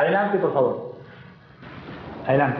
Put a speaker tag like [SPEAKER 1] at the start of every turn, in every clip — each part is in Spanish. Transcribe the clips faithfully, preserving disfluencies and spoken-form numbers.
[SPEAKER 1] Adelante, por favor. Adelante.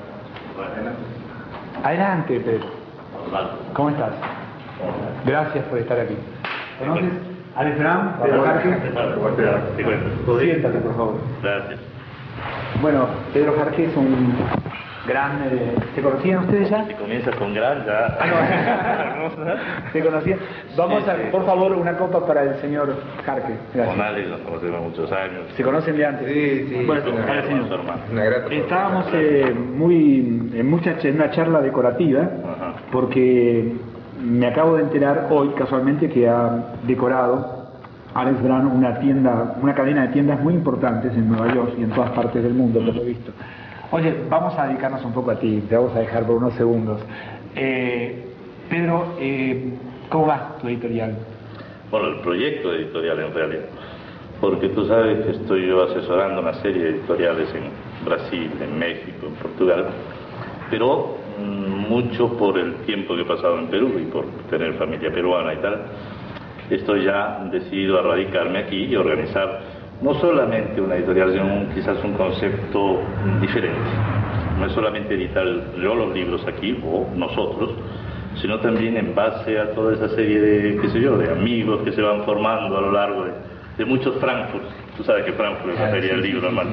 [SPEAKER 1] Adelante, Pedro. ¿Cómo estás? Gracias por estar aquí. ¿Conoces a Alex Brown, Pedro Jarque? Siéntate, por favor.
[SPEAKER 2] Gracias.
[SPEAKER 1] Bueno, Pedro Jarque es un gran... Eh, ¿se conocían ustedes ya?
[SPEAKER 2] Si comienza con gran, ya...
[SPEAKER 1] Ah, no. ¿Se conocían? Vamos
[SPEAKER 2] Sí,
[SPEAKER 1] a,
[SPEAKER 2] sí.
[SPEAKER 1] por favor, una copa para el señor Jarque. Gracias.
[SPEAKER 2] Con Alex nos conocemos muchos años.
[SPEAKER 1] ¿Se conocen de antes?
[SPEAKER 3] Sí, sí.
[SPEAKER 1] Bueno,
[SPEAKER 2] Como mi
[SPEAKER 1] ahora,
[SPEAKER 2] hermano,
[SPEAKER 1] señor.
[SPEAKER 2] su hermano.
[SPEAKER 3] Una grata
[SPEAKER 1] Estábamos eh, muy en mucha ch- en una charla decorativa,
[SPEAKER 2] Ajá.
[SPEAKER 1] porque me acabo de enterar hoy casualmente que ha decorado Alex Brown una tienda, una cadena de tiendas muy importantes en Nueva York y en todas partes del mundo, por lo visto. Oye, vamos a dedicarnos un poco a ti, te vamos a dejar por unos segundos. Eh, Pedro, eh, ¿cómo va tu editorial?
[SPEAKER 2] Bueno, el proyecto editorial en realidad. Porque tú sabes que estoy yo asesorando una serie de editoriales en Brasil, en México, en Portugal, pero mm, mucho por el tiempo que he pasado en Perú y por tener familia peruana y tal, estoy ya decidido a radicarme aquí y organizar no solamente una editorial, sino un, quizás un concepto diferente. No es solamente editar yo los libros aquí, o nosotros, sino también en base a toda esa serie de, qué sé yo, de amigos que se van formando a lo largo de, de muchos Frankfurt. Tú sabes que Frankfurt es la feria del libro, hermano.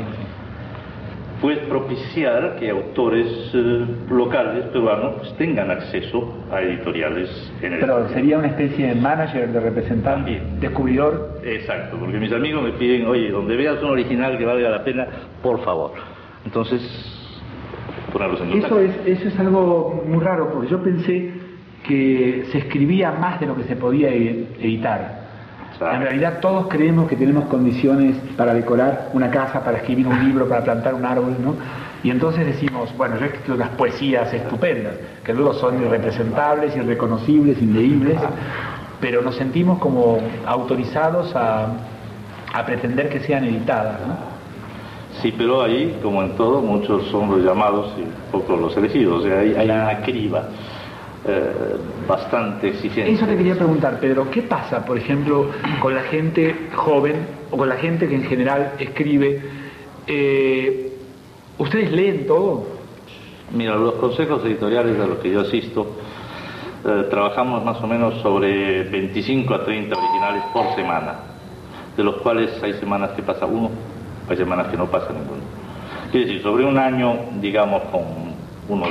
[SPEAKER 2] Pues propiciar que autores eh, locales peruanos pues, tengan acceso a editoriales en el
[SPEAKER 1] Pero sería una especie de manager, de representante,
[SPEAKER 2] También.
[SPEAKER 1] descubridor.
[SPEAKER 2] Exacto, porque mis amigos me piden, oye, donde veas un original que valga la pena, por favor. Entonces, ponerlos en
[SPEAKER 1] Eso
[SPEAKER 2] contacto.
[SPEAKER 1] es, eso es algo muy raro, porque yo pensé que se escribía más de lo que se podía e- editar.
[SPEAKER 2] Claro.
[SPEAKER 1] En realidad todos creemos que tenemos condiciones para decorar una casa, para escribir un libro, para plantar un árbol, ¿no? Y entonces decimos, bueno, yo he escrito unas poesías estupendas, que luego son irrepresentables, irreconocibles, inleíbles, pero nos sentimos como autorizados a, a pretender que sean editadas, ¿no?
[SPEAKER 2] Sí, pero ahí, como en todo, muchos son los llamados y pocos los elegidos. O sea, hay, hay una criba eh, bastante exigente.
[SPEAKER 1] Eso te quería preguntar, Pedro, ¿qué pasa, por ejemplo, con la gente joven o con la gente que en general escribe? Eh, ¿Ustedes leen todo?
[SPEAKER 2] Mira, los consejos editoriales a los que yo asisto, eh, trabajamos más o menos sobre veinticinco a treinta originales por semana, de los cuales hay semanas que pasa uno, hay semanas que no pasa ninguno. Quiere decir, sobre un año, digamos, con unos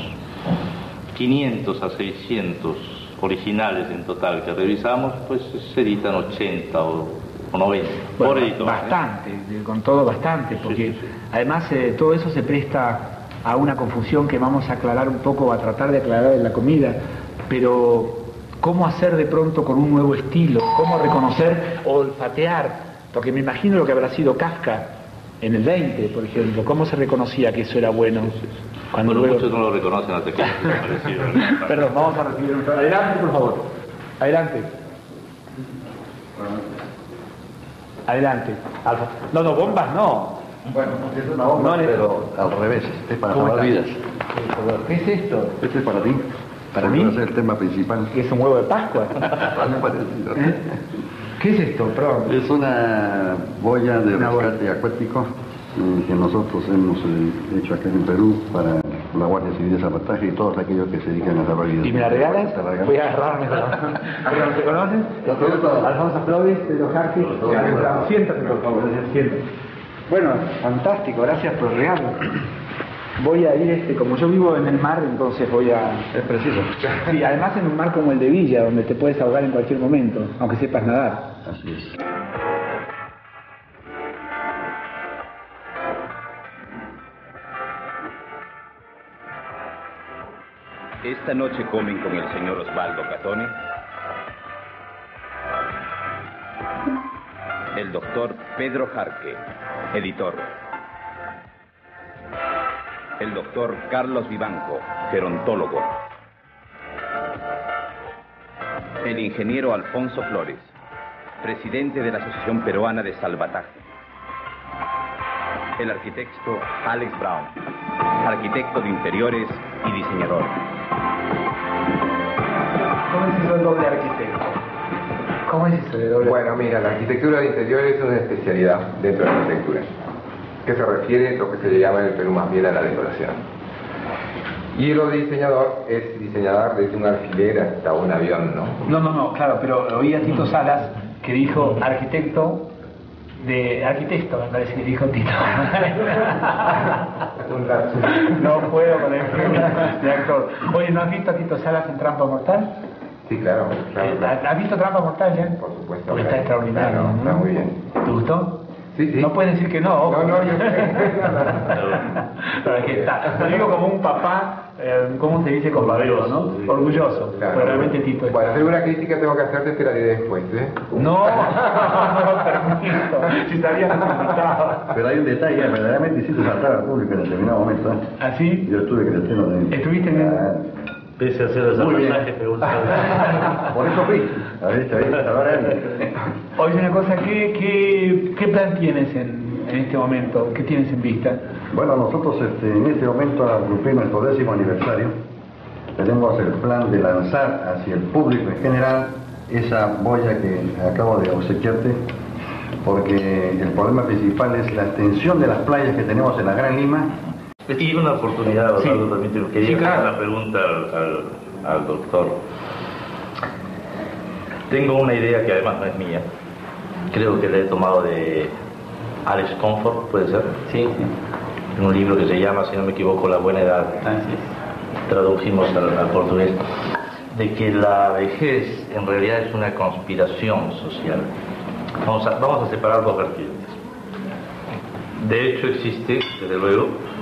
[SPEAKER 2] quinientos a seiscientos originales en total que revisamos, pues se editan ochenta o, o noventa
[SPEAKER 1] Bueno,
[SPEAKER 2] por editor. ¿eh?
[SPEAKER 1] bastante, eh, con todo bastante, porque
[SPEAKER 2] Sí, sí, sí.
[SPEAKER 1] además eh, todo eso se presta a una confusión que vamos a aclarar un poco, a tratar de aclarar en la comida, pero ¿cómo hacer de pronto con un nuevo estilo? ¿Cómo reconocer o olfatear? Porque me imagino lo que habrá sido Kafka en el veinte, por ejemplo. ¿Cómo se reconocía que eso era bueno? Cuando
[SPEAKER 2] Bueno,
[SPEAKER 1] luego...
[SPEAKER 2] muchos no lo reconocen hasta que les ha parecido.
[SPEAKER 1] Perdón, vamos a recibir un... Adelante, por favor. Adelante. Adelante. Alfa. No, no, bombas no.
[SPEAKER 3] Bueno, es una bomba,
[SPEAKER 1] No le-
[SPEAKER 3] pero al revés, es para
[SPEAKER 1] ¿Cómo
[SPEAKER 3] salvar
[SPEAKER 1] está?
[SPEAKER 3] vidas.
[SPEAKER 1] ¿Qué es esto?
[SPEAKER 3] Este es para ti.
[SPEAKER 1] ¿Para
[SPEAKER 3] Porque
[SPEAKER 1] mí?
[SPEAKER 3] va a ser el tema principal.
[SPEAKER 1] ¿Qué es un huevo de Pascua?
[SPEAKER 3] Algo parecido.
[SPEAKER 1] ¿Eh? ¿Qué es esto? Perdón.
[SPEAKER 3] Es una boya de
[SPEAKER 1] Una boya.
[SPEAKER 3] rescate acuático eh, que nosotros hemos eh, hecho acá en Perú para la Guardia Civil de Salvataje y todos aquellos que se dedican a salvar vidas.
[SPEAKER 1] ¿Y me la regalas?
[SPEAKER 3] Te la regalo.
[SPEAKER 1] Voy a agarrarme. Perdón, ¿te conoces? Alfonso Flores, Pedro Jarque. Siéntate, por favor. Siéntate. Bueno, fantástico, gracias por el regalo. Voy a ir, este, como yo vivo en el mar, entonces voy a...
[SPEAKER 3] Es preciso.
[SPEAKER 1] Sí, además en un mar como el de Villa, donde te puedes ahogar en cualquier momento, aunque sepas nadar.
[SPEAKER 3] Así es.
[SPEAKER 4] Esta noche comen con el señor Osvaldo Catone, el doctor Pedro Jarque, editor, el doctor Carlos Vivanco, gerontólogo, el ingeniero Alfonso Flores, presidente de la Asociación Peruana de Salvataje, el arquitecto Alex Brown, arquitecto de interiores y diseñador.
[SPEAKER 1] ¿Cómo es eso el doble arquitecto? ¿Cómo es eso de doble?
[SPEAKER 5] Bueno, mira, la arquitectura de interior es una especialidad dentro de la arquitectura. que se refiere a lo que se llama en el Perú más bien a la decoración. Y el diseñador es diseñador desde un alfiler hasta un avión, ¿no?
[SPEAKER 1] No, no, no, claro, pero oí a Tito Salas que dijo arquitecto de arquitecto, me parece que dijo Tito. No puedo con el de actor. Oye, ¿no has visto a Tito Salas en Trampa Mortal?
[SPEAKER 5] Sí, claro. claro, claro.
[SPEAKER 1] ¿Has visto Trampa Mortal, ya?
[SPEAKER 5] Por supuesto.
[SPEAKER 1] Porque está extraordinario.
[SPEAKER 5] Claro, está muy bien.
[SPEAKER 1] ¿Te gustó?
[SPEAKER 5] Sí, sí.
[SPEAKER 1] No puedes decir que no. Ojo.
[SPEAKER 5] No, no, yo
[SPEAKER 1] Pero aquí está. Lo digo como un papá, eh, ¿cómo se dice? Compadero, ¿no? Orgulloso.
[SPEAKER 5] Claro.
[SPEAKER 1] Pero realmente Tito es...
[SPEAKER 5] Para hacer una crítica tengo que hacerte, te la diré después, ¿eh?
[SPEAKER 1] No, no lo permito. Si sabías que te invitaba.
[SPEAKER 3] Pero hay un detalle, verdaderamente hiciste saltar al público en determinado momento, ¿eh?
[SPEAKER 1] ¿Ah, sí?
[SPEAKER 3] Yo estuve que el estreno de...
[SPEAKER 1] ¿Estuviste en
[SPEAKER 3] Ah,
[SPEAKER 2] Pese a hacer el salvataje, me gusta.
[SPEAKER 3] por eso fui. A ver, ahí, ahora él.
[SPEAKER 1] Oye, una cosa, ¿qué, qué, qué plan tienes en, en este momento? ¿Qué tienes en vista?
[SPEAKER 3] Bueno, nosotros este, en este momento, al cumplir nuestro décimo aniversario, tenemos el plan de lanzar hacia el público en general esa boya que acabo de obsequiarte, porque el problema principal es la extensión de las playas que tenemos en la Gran Lima.
[SPEAKER 2] Y una oportunidad, Osvaldo,
[SPEAKER 1] Sí.
[SPEAKER 2] permíteme, quería
[SPEAKER 1] Sí,
[SPEAKER 2] hacer
[SPEAKER 1] claro.
[SPEAKER 2] una pregunta al, al, al doctor. Tengo una idea que además no es mía. Creo que la he tomado de Alex Comfort, ¿puede ser?
[SPEAKER 6] Sí, sí.
[SPEAKER 2] En un libro que se llama, si no me equivoco, La Buena Edad.
[SPEAKER 6] Así es.
[SPEAKER 2] Tradujimos al, al portugués. De que la vejez en realidad es una conspiración social. Vamos a, vamos a separar dos vertientes. De hecho existe, desde luego,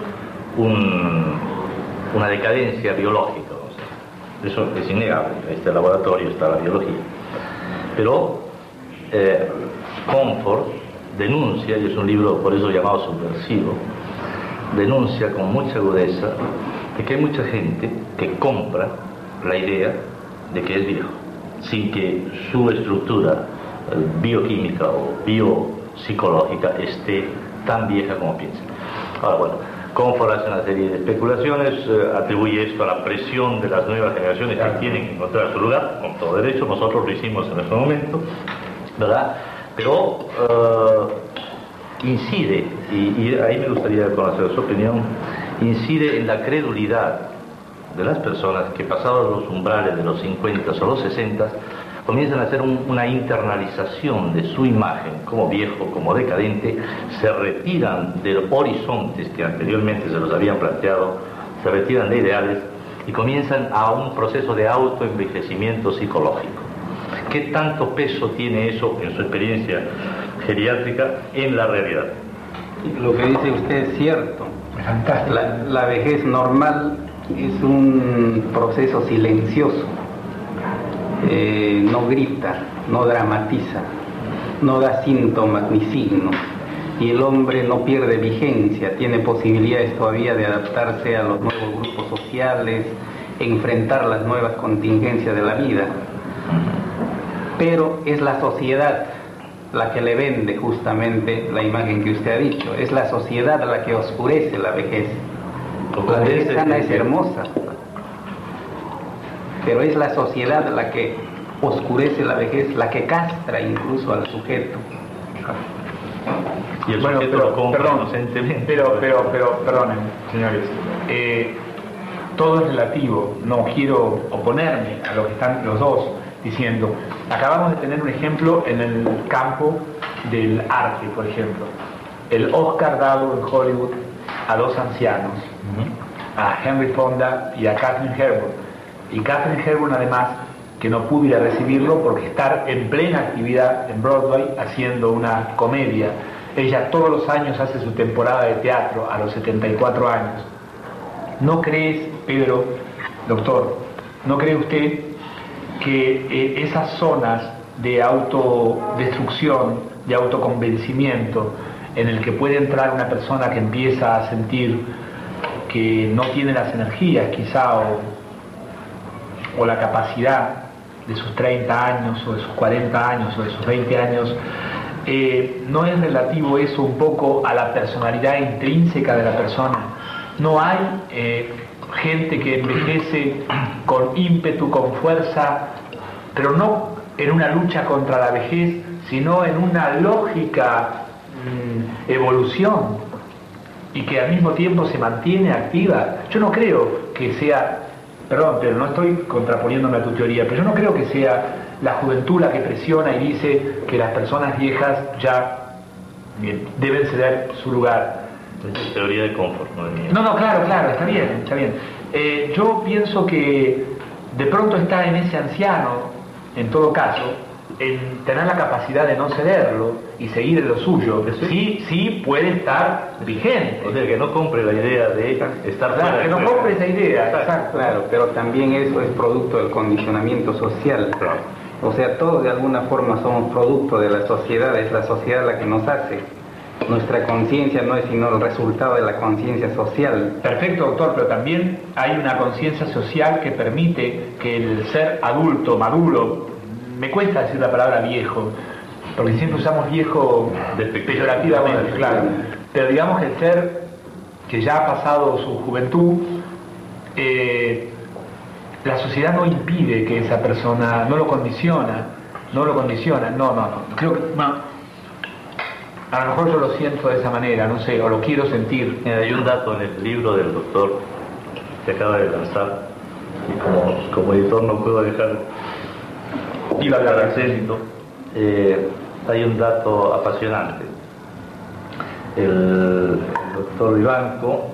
[SPEAKER 2] un, una decadencia biológica. O sea, eso es innegable. Este laboratorio está la biología. Pero eh, Comfort denuncia, y es un libro por eso llamado subversivo, denuncia con mucha agudeza de que hay mucha gente que compra la idea de que es viejo, sin que su estructura eh, bioquímica o biopsicológica esté tan vieja como piensa. Ahora, bueno, Comfort hace una serie de especulaciones, eh, atribuye esto a la presión de las nuevas generaciones que quieren encontrar su lugar, con todo derecho, nosotros lo hicimos en nuestro momento, ¿verdad? Pero uh, incide, y, y ahí me gustaría conocer su opinión, incide en la credulidad de las personas que pasados los umbrales de los cincuenta o los sesenta comienzan a hacer un, una internalización de su imagen como viejo, como decadente, se retiran de horizontes que anteriormente se los habían planteado, se retiran de ideales y comienzan a un proceso de autoenvejecimiento psicológico. ¿Qué tanto peso tiene eso en su experiencia geriátrica en la realidad?
[SPEAKER 6] Lo que dice usted es cierto. La, la vejez normal es un proceso silencioso. Eh, no grita, no dramatiza, no da síntomas ni signos. Y el hombre no pierde vigencia, tiene posibilidades todavía de adaptarse a los nuevos grupos sociales, enfrentar las nuevas contingencias de la vida. Pero es la sociedad la que le vende justamente la imagen que usted ha dicho. Es la sociedad la que oscurece la vejez. La vejez sana es hermosa, pero es la sociedad la que oscurece la vejez, la que castra incluso al sujeto.
[SPEAKER 2] Y el
[SPEAKER 1] Bueno,
[SPEAKER 2] sujeto
[SPEAKER 1] pero,
[SPEAKER 2] lo compra
[SPEAKER 1] perdón,
[SPEAKER 2] inocentemente.
[SPEAKER 1] pero, pero, pero, perdonen, señores. Eh, todo es relativo. No quiero oponerme a lo que están los dos diciendo. Acabamos de tener un ejemplo en el campo del arte, por ejemplo. El Oscar dado en Hollywood a dos ancianos, a Henry Fonda y a Katharine Hepburn. Y Katharine Hepburn, además, que no pudo ir a recibirlo porque estar en plena actividad en Broadway haciendo una comedia. Ella todos los años hace su temporada de teatro a los setenta y cuatro años. ¿No crees, Pedro, doctor, no cree usted que eh, esas zonas de autodestrucción, de autoconvencimiento, en el que puede entrar una persona que empieza a sentir que no tiene las energías quizá o, o la capacidad de sus treinta años o de sus cuarenta años o de sus veinte años, eh, ¿no es relativo eso un poco a la personalidad intrínseca de la persona? ¿No hay eh, gente que envejece con ímpetu, con fuerza, pero no en una lucha contra la vejez, sino en una lógica mmm, evolución? y que al mismo tiempo se mantiene activa, yo no creo que sea, perdón, pero no estoy contraponiéndome a tu teoría, pero yo no creo que sea la juventud la que presiona y dice que las personas viejas ya bien, deben ceder su lugar.
[SPEAKER 2] Es teoría de confort, no de mía.
[SPEAKER 1] No, no, claro, claro, está bien, está bien. Eh, yo pienso que de pronto está en ese anciano, en todo caso, en tener la capacidad de no cederlo y seguir en lo suyo. Sí, sí puede estar vigente.
[SPEAKER 2] O sea, que no compre la idea de estar
[SPEAKER 1] Claro,
[SPEAKER 2] fuera
[SPEAKER 1] que no
[SPEAKER 2] de-
[SPEAKER 1] compre esa idea, exacto.
[SPEAKER 6] Claro, pero también eso es producto del condicionamiento social.
[SPEAKER 2] Claro.
[SPEAKER 6] O sea, todos de alguna forma somos producto de la sociedad, es la sociedad la que nos hace. Nuestra conciencia no es sino el resultado de la conciencia social.
[SPEAKER 1] Perfecto, doctor, pero también hay una conciencia social que permite que el ser adulto, maduro, me cuesta decir la palabra viejo, porque siempre usamos viejo peyorativamente, claro, pero digamos que el ser que ya ha pasado su juventud, eh, la sociedad no impide que esa persona, no lo condiciona, no lo condiciona, no, no, no, creo que, no. A lo mejor yo lo siento de esa manera, no sé, o lo quiero sentir.
[SPEAKER 2] Mira, hay un dato en el libro del doctor que acaba de lanzar, y como, como editor no puedo dejar
[SPEAKER 1] Iba a hablar
[SPEAKER 2] al crédito. Eh, hay un dato apasionante. El doctor Vivanco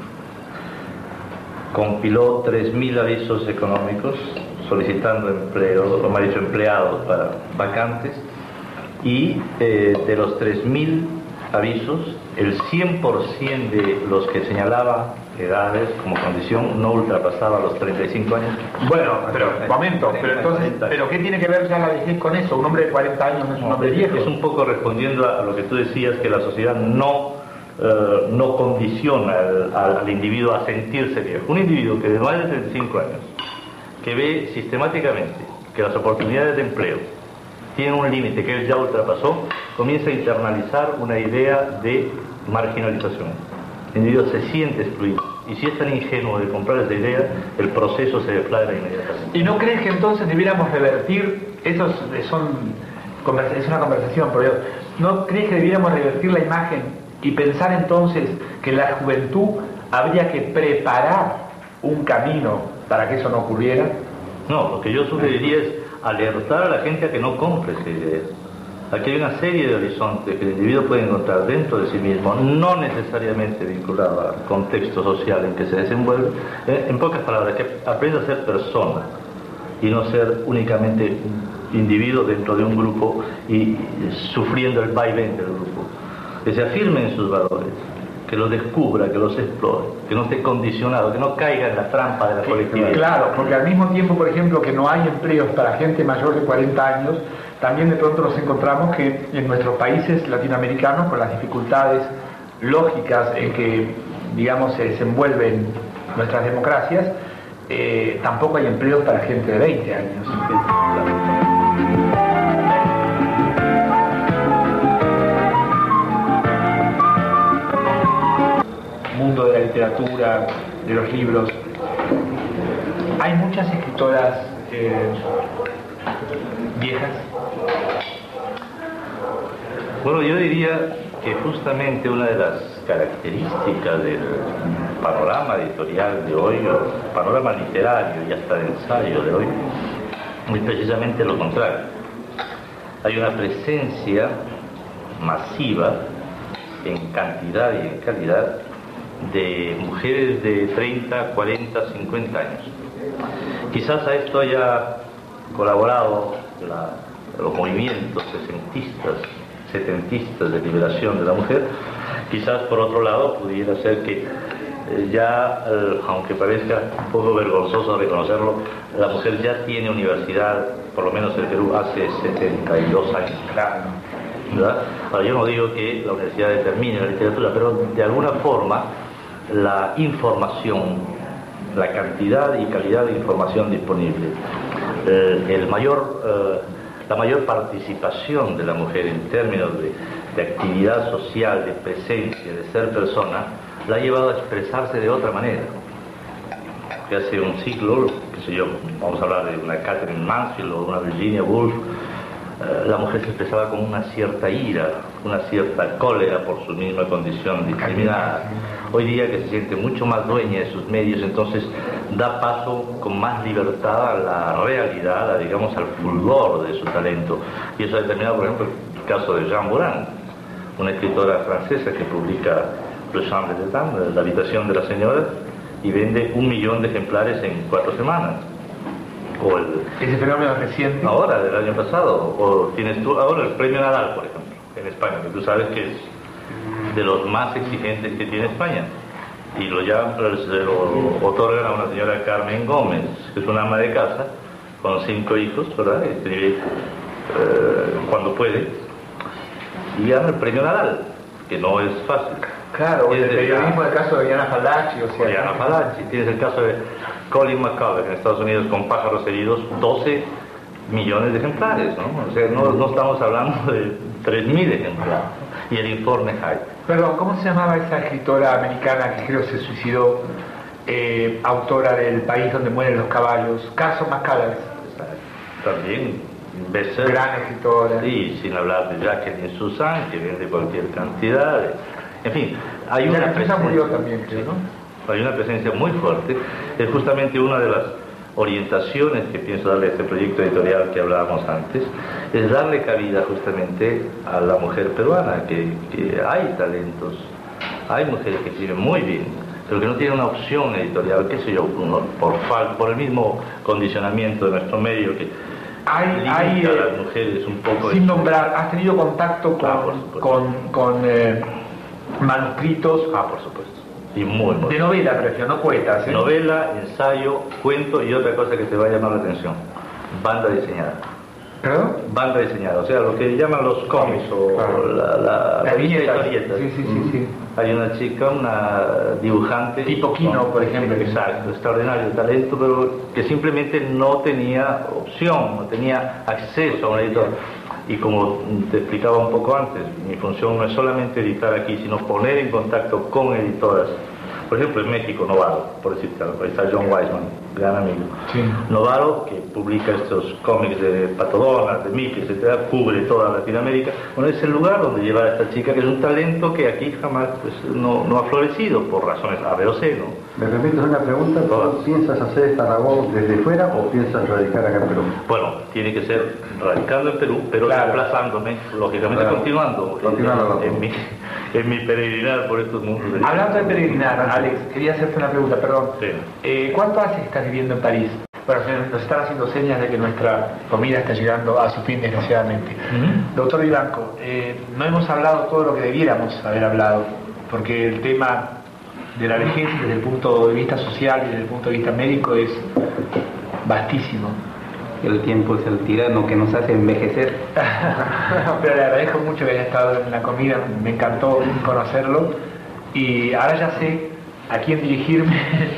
[SPEAKER 2] compiló tres mil avisos económicos solicitando empleo, o más dicho, empleados para vacantes, y eh, de los tres mil avisos, el cien por ciento de los que señalaba edades como condición no ultrapasaba los treinta y cinco años.
[SPEAKER 1] Bueno, pero, momento, pero entonces, ¿pero qué tiene que ver ya la vejez con eso? Un hombre de cuarenta años no es un hombre viejo.
[SPEAKER 2] Es un poco respondiendo a lo que tú decías, que la sociedad no, eh, no condiciona al, al, al individuo a sentirse viejo. Un individuo que de más de treinta y cinco años, que ve sistemáticamente que las oportunidades de empleo tienen un límite que él ya ultrapasó, comienza a internalizar una idea de marginalización. El individuo se siente excluido, y si es tan ingenuo de comprar esa idea, el proceso se deflagra inmediatamente.
[SPEAKER 1] ¿Y no crees que entonces debiéramos revertir, eso es, son, es una conversación, pero yo, ¿no crees que debiéramos revertir la imagen y pensar entonces que la juventud habría que preparar un camino para que eso no ocurriera?
[SPEAKER 2] No, lo que yo sugeriría es alertar a la gente a que no compre esa idea. Aquí hay una serie de horizontes que el individuo puede encontrar dentro de sí mismo, no necesariamente vinculado al contexto social en que se desenvuelve. Eh, en pocas palabras, que aprenda a ser persona y no ser únicamente individuo dentro de un grupo y, y sufriendo el vaivén del grupo. Que se afirme en sus valores, que los descubra, que los explore, que no esté condicionado, que no caiga en la trampa de la colectividad.
[SPEAKER 1] Claro, porque al mismo tiempo, por ejemplo, que no hay empleos para gente mayor de cuarenta años, también de pronto nos encontramos que en nuestros países latinoamericanos, con las dificultades lógicas en que, digamos, se desenvuelven nuestras democracias, eh, tampoco hay empleos para gente de veinte años. Mundo de la literatura, de los libros. Hay muchas escritoras eh, viejas.
[SPEAKER 2] Bueno, yo diría que justamente una de las características del panorama editorial de hoy, o panorama literario y hasta de ensayo de hoy, es precisamente lo contrario. Hay una presencia masiva en cantidad y en calidad de mujeres de treinta, cuarenta, cincuenta años. Quizás a esto haya colaborado la, los movimientos sesentistas, setentistas de liberación de la mujer. Quizás por otro lado pudiera ser que eh, ya, eh, aunque parezca un poco vergonzoso reconocerlo, la mujer ya tiene universidad, por lo menos en Perú, hace setenta y dos años. ¿Verdad? Ahora, yo no digo que la universidad determine la literatura, pero de alguna forma la información, la cantidad y calidad de información disponible, eh, el mayor, eh, la mayor participación de la mujer en términos de, de actividad social, de presencia, de ser persona, la ha llevado a expresarse de otra manera. Que hace un siglo, qué sé yo, vamos a hablar de una Catherine Mansfield o una Virginia Woolf, eh, la mujer se expresaba con una cierta ira, una cierta cólera por su misma condición discriminada. Hoy día que se siente mucho más dueña de sus medios, entonces da paso con más libertad a la realidad, a, digamos, al fulgor de su talento. Y eso ha determinado, por ejemplo, el caso de Jeanne Morin, una escritora francesa que publica Le Chambre des Dames, La habitación de las señoras, y vende un millón de ejemplares en cuatro semanas. O el,
[SPEAKER 7] ese fenómeno reciente.
[SPEAKER 2] Ahora, del año pasado. O tienes tú ahora el premio Nadal, por ejemplo, en España, que tú sabes que es de los más exigentes que tiene España. Y lo, llaman, se lo otorgan a una señora Carmen Gómez, que es una ama de casa, con cinco hijos, ¿verdad? Y escribe eh, cuando puede. Y gana el premio Nadal, que no es fácil.
[SPEAKER 7] Claro,
[SPEAKER 2] el
[SPEAKER 7] periodismo, el caso de Diana Falaschi, o sea...
[SPEAKER 2] Diana Falaschi, tienes el caso de Colin McCullough en Estados Unidos con Pájaros Heridos, doce millones de ejemplares, ¿no? O sea, no, no estamos hablando de tres mil ejemplares. Y el informe Hyde.
[SPEAKER 7] Perdón, ¿cómo se llamaba esa escritora americana que creo se suicidó, eh, autora del País donde mueren los caballos? Caso McCullough.
[SPEAKER 2] También, bestseller.
[SPEAKER 7] Gran escritora.
[SPEAKER 2] Sí, sin hablar de Jacqueline Susann, que vende cualquier cantidad de... En fin, hay una
[SPEAKER 7] Jacqueline
[SPEAKER 2] presencia...
[SPEAKER 7] murió también, creo, ¿no?
[SPEAKER 2] Hay una presencia muy fuerte. Es justamente una de las orientaciones que pienso darle a este proyecto editorial que hablábamos antes, es darle cabida justamente a la mujer peruana, que, que hay talentos, hay mujeres que escriben muy bien, pero que no tienen una opción editorial, qué sé yo, por, por, por el mismo condicionamiento de nuestro medio que
[SPEAKER 7] hay, hay,
[SPEAKER 2] a las mujeres un poco...
[SPEAKER 7] Sin nombrar, ¿has tenido contacto con,
[SPEAKER 2] ah,
[SPEAKER 7] con, con eh, manuscritos?
[SPEAKER 2] Ah, por supuesto. Y muy, muy
[SPEAKER 7] de novela, prefiero, no cuentas, ¿eh?
[SPEAKER 2] Novela, ensayo, cuento y otra cosa que te va a llamar la atención, banda diseñada.
[SPEAKER 7] ¿Perdón?
[SPEAKER 2] Banda diseñada, o sea, lo que llaman los cómics o claro. la, la,
[SPEAKER 7] la viñeta.
[SPEAKER 2] historieta.
[SPEAKER 7] Sí, sí, sí, sí.
[SPEAKER 2] Hay una chica, una dibujante.
[SPEAKER 7] Tipo Kino, ¿no? Por ejemplo.
[SPEAKER 2] Exacto, extraordinario talento, pero que simplemente no tenía opción, no tenía acceso a un editor. Y como te explicaba un poco antes, mi función no es solamente editar aquí, sino poner en contacto con editoras. Por ejemplo, en México, Novaro, por decirte algo, está John Weisman, gran amigo.
[SPEAKER 7] Sí.
[SPEAKER 2] Novaro, que publica estos cómics de Pato Donald, de Mickey, etcétera, cubre toda Latinoamérica. Bueno, es el lugar donde lleva a esta chica, que es un talento que aquí jamás pues, no, no ha florecido, por razones A, B o C, ¿no?
[SPEAKER 3] ¿Me permites una pregunta? ¿Tú piensas hacer esta labor desde fuera o piensas radicar acá en Perú?
[SPEAKER 2] Bueno, tiene que ser radicando en Perú, pero
[SPEAKER 7] claro.
[SPEAKER 2] desplazándome, lógicamente claro. continuando,
[SPEAKER 3] continuando
[SPEAKER 2] en, en, mi, en mi peregrinar por estos mundos.
[SPEAKER 7] Hablando de peregrinar, Alex, quería hacerte una pregunta, perdón.
[SPEAKER 2] Sí.
[SPEAKER 7] Eh, ¿Cuánto hace que estás viviendo en París? Bueno, nos están haciendo señas de que nuestra comida está llegando a su fin, desgraciadamente. Uh-huh. Doctor Vivanco, eh, no hemos hablado todo lo que debiéramos haber hablado, porque el tema de la vejez desde el punto de vista social y desde el punto de vista médico es vastísimo.
[SPEAKER 6] El tiempo es el tirano que nos hace envejecer.
[SPEAKER 7] Pero le agradezco mucho que haya estado en la comida, me encantó conocerlo y ahora ya sé a quién dirigirme.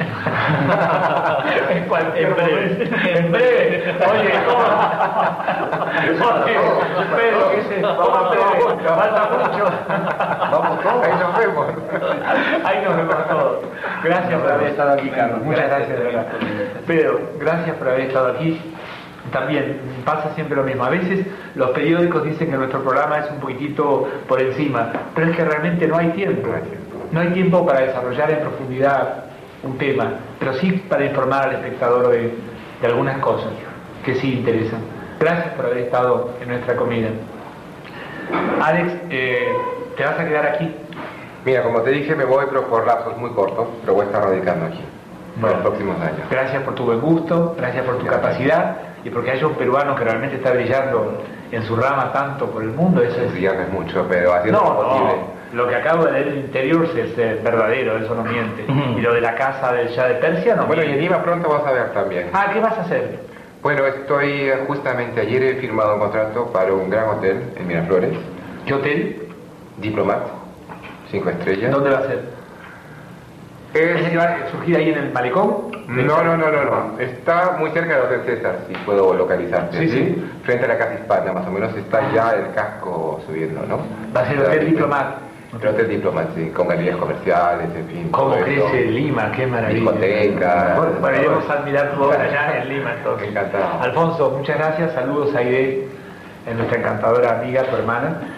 [SPEAKER 7] en, en breve. En breve. Oye, ¿cómo? Oye, Pedro, ¿qué es eso? Vamos a breve. Falta mucho.
[SPEAKER 5] Vamos todos. Ahí nos vemos.
[SPEAKER 7] Ahí nos vemos todos. Gracias por haber estado aquí, Carlos. Muchas gracias, de verdad. Pedro, gracias por haber estado aquí. También pasa siempre lo mismo. A veces los periódicos dicen que nuestro programa es un poquitito por encima, pero es que realmente no hay tiempo. No hay tiempo para desarrollar en profundidad un tema, pero sí para informar al espectador de, de algunas cosas que sí interesan. Gracias por haber estado en nuestra comida. Alex, eh, ¿te vas a quedar aquí?
[SPEAKER 5] Mira, como te dije, me voy, pero por lapsos muy cortos, pero voy a estar radicando aquí por bueno, los próximos años.
[SPEAKER 7] Gracias por tu buen gusto, gracias por tu gracias. capacidad y porque haya un peruano que realmente está brillando en su rama tanto por el mundo. Eso es...
[SPEAKER 5] Brillando es mucho, pero haciendo
[SPEAKER 7] no,
[SPEAKER 5] lo posible.
[SPEAKER 7] No. Lo que acabo de leer del interior es eh, verdadero, eso no miente. Uh-huh. Y lo de la casa del Shah de Persia no
[SPEAKER 5] Bueno,
[SPEAKER 7] miente.
[SPEAKER 5] y en Lima pronto vas a ver también.
[SPEAKER 7] Ah, ¿qué vas a hacer?
[SPEAKER 5] Bueno, estoy justamente ayer he firmado un contrato para un gran hotel en Miraflores.
[SPEAKER 7] ¿Qué hotel?
[SPEAKER 5] Diplomat, cinco estrellas.
[SPEAKER 7] ¿Dónde va a ser? ¿Es que va a surgir ahí en el malecón?
[SPEAKER 5] No, no, no, no, no. Está muy cerca del Hotel César, si puedo localizarte.
[SPEAKER 7] Sí, sí.
[SPEAKER 5] Frente a la Casa Hispana, más o menos está ya el casco subiendo, ¿no?
[SPEAKER 7] Va a ser el Hotel Diplomat.
[SPEAKER 5] El Hotel Diplomat, sí, con galerías comerciales, en fin.
[SPEAKER 7] ¿Cómo crece Lima? ¡Qué maravilla!
[SPEAKER 5] Discoteca.
[SPEAKER 7] Bueno, bueno, iremos a admirar por allá en Lima, entonces.
[SPEAKER 5] Encantado.
[SPEAKER 7] Alfonso, muchas gracias. Saludos a Aide, nuestra encantadora amiga, tu hermana.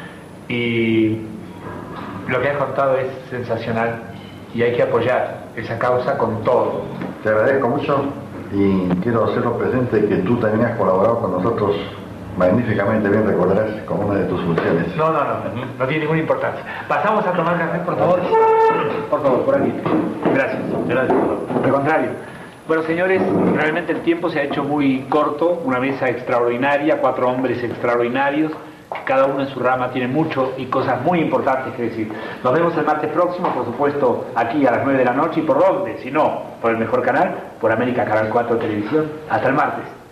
[SPEAKER 7] y lo que has contado es sensacional y hay que apoyar esa causa con todo.
[SPEAKER 3] Te agradezco mucho y quiero hacerlo presente que tú también has colaborado con nosotros magníficamente, bien recordarás, con una de tus funciones.
[SPEAKER 7] No, no, no, no tiene ninguna importancia. Pasamos a tomar café, por favor. Por favor, por aquí. Gracias. Gracias. Al contrario. Bueno, señores, realmente el tiempo se ha hecho muy corto, una mesa extraordinaria, cuatro hombres extraordinarios, cada uno en su rama tiene mucho y cosas muy importantes que decir. Nos vemos el martes próximo, por supuesto, aquí a las nueve de la noche, y por dónde, si no, por el mejor canal, por América Canal cuatro Televisión. Hasta el martes.